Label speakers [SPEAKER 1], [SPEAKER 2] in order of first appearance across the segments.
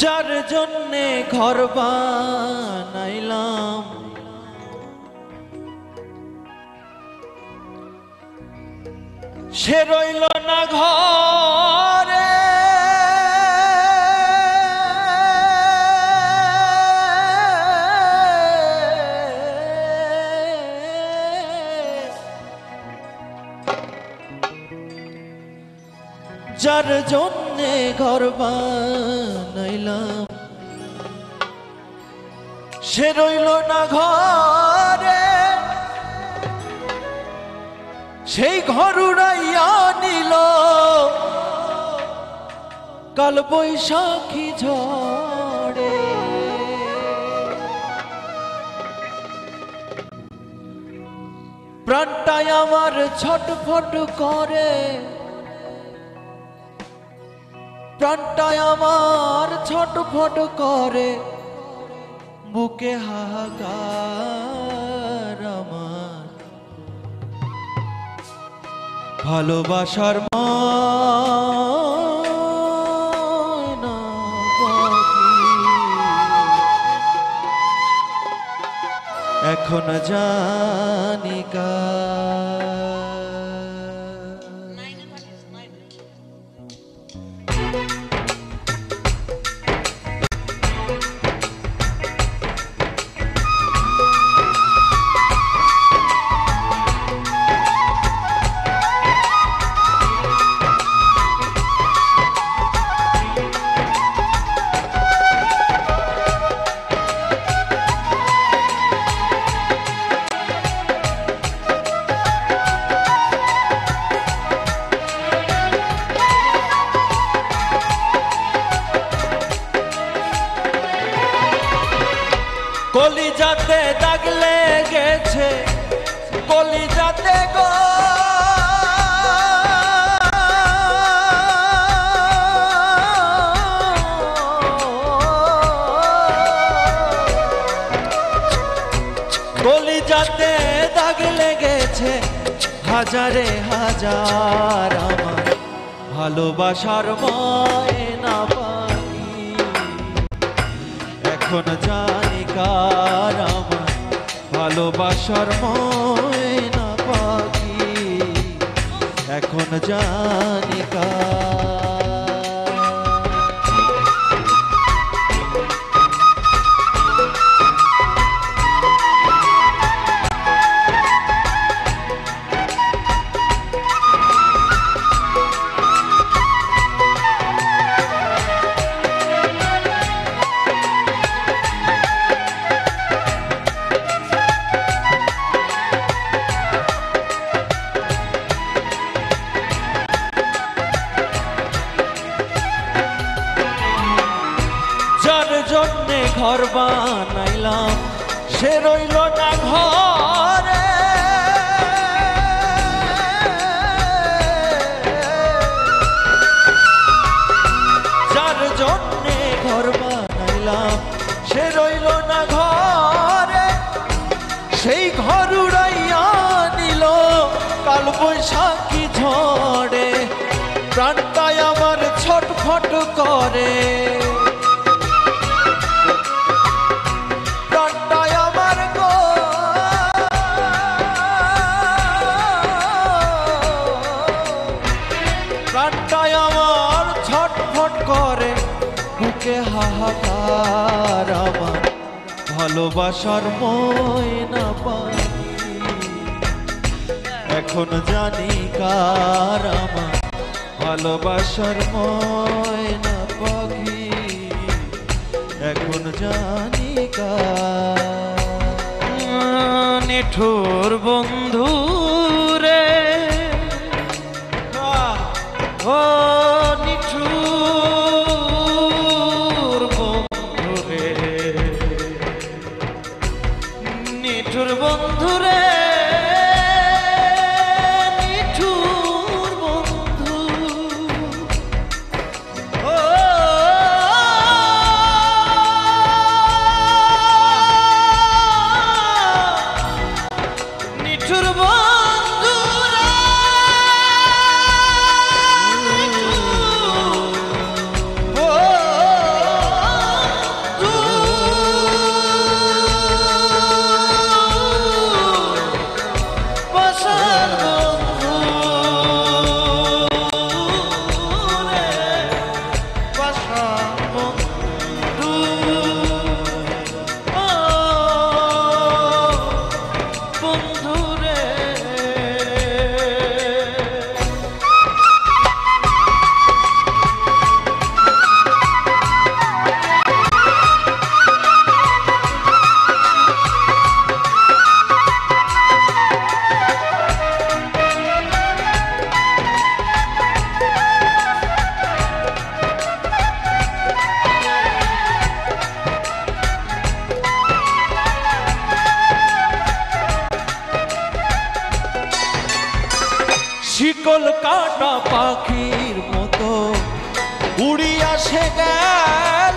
[SPEAKER 1] যার জন্যে ঘর বানাইলাম সে রইল না ঘরে যার জন্যে ঘর বানাইলাম সে রইল না ঘরে সেই ঘর উড়াইয়া নিল কাল বৈশাখী ঝড়ে প্রাণটাই আমার ছটফট করে প্রাণটাই আমার ছটফট করে বুকে হাহাকার আমার ভালোবাসার ময়না পাখি এখন জানি কলিজাতে দাগ লেগেছে কলিজাতে গো কলিজাতে দাগ লেগেছে হাজারে হাজার আমার ভালোবাসার ময়না পাখি এখন জানি কার আমার ভালোবাসার ময়না পাখি এখন জানি কার জন্যে ঘর বানাইলাম সে রইল না ঘরে যার জন্যে ঘর বানাইলাম সে রইল না ঘরে সেই ঘর উড়াইয়া নিল কাল বৈশাখী ঝড়ে প্রাণটাই আমার ছটফট করে প্রাণটাই আমার ছটফট করে বুকে হাহাকার আমার ভালোবাসার ময়না পাখি এখন জানি কার আমার ভালোবাসার ময়না পাখি এখন জানি কার নিঠুর বন্ধু রে ও নিঠুর বন্ধু রে নিঠুর বন্ধু রে নিঠুর বন্ধু ও নিঠুর পাখির মতো উড়িয়া সে গেল।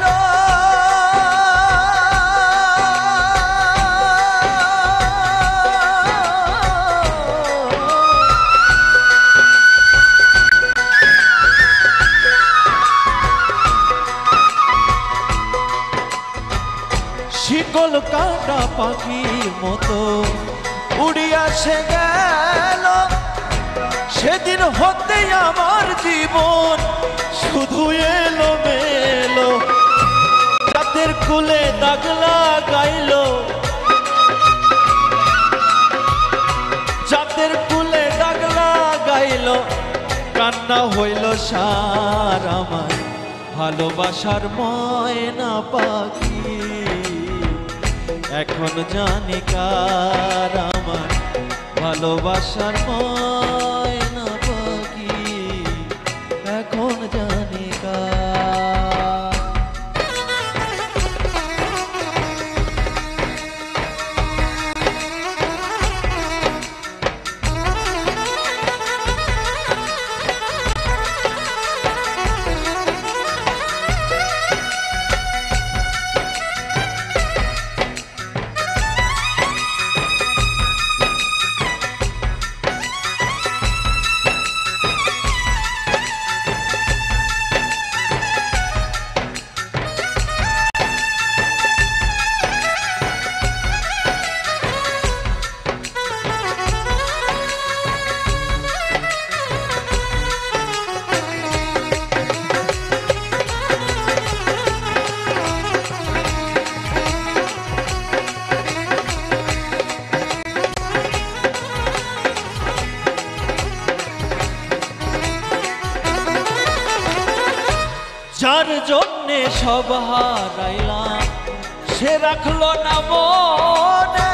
[SPEAKER 1] শিকল কাটা পাখির মতো উড়িয়া সে গেল। সেদিন হতে আমার জীবন শুধু এলো মেলো। চাঁদের কুলে দাগ লাগাইল, চাঁদের কুলে দাগ লাগাইল। কান্না হইল সার আমার ভালোবাসার ময়না পাখি। এখন জানি কার আমার ভালোবাসার ময়না পাখি। এখন জানি কার। যার জন্যে সব হারাইলাম সে রাখলো না মনে।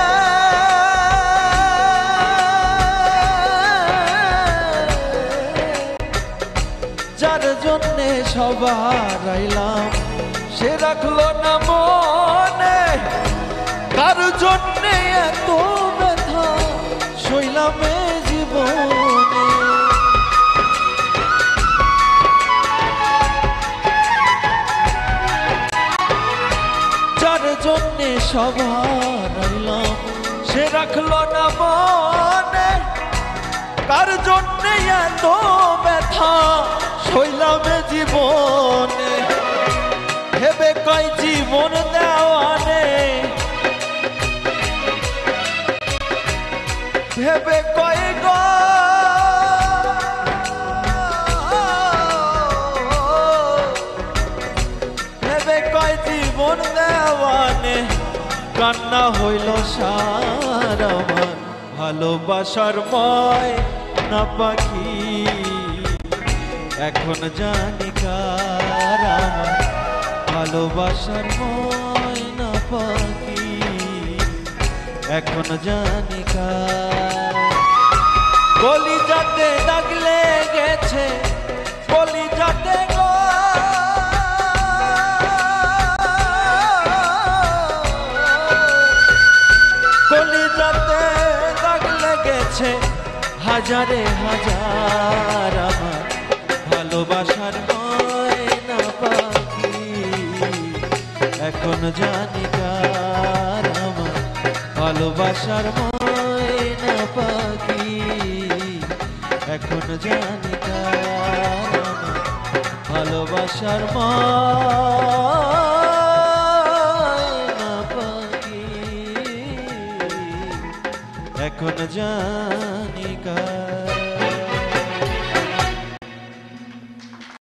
[SPEAKER 1] যার জন্যে সব হারাইলাম সে রাখলো না মনে। কার জন্যে এত ব্যথা সইলাম এ জীবনে। জন্যে সব হারাইলাম সে রাখলো না মনে। কার জন্যে এত ব্যথা সইলাম জীবনে। ভেবে কয় জীবন দেওয়ানে, ভেবে কয় গো ভেবে কয় জীবন দেওয়ানে। কান্না হইল সার আমার ভালোবাসার ময়না পাখি। এখন জানি কার আমার ভালোবাসার ময়না পাখি। এখন জানি কার। কলিজাতে দাগ লেগেছে, কলিজাতে গো কলিজাতে দাগ লেগেছে। হাজারে হাজার আমার ভালোবাসার ময়না পাখি। এখন জানি কার আমার ভালোবাসার ময়না পাখি। এখন জানি কার আমার ভালোবাসার ময়না পাখি। এখন জানি কার।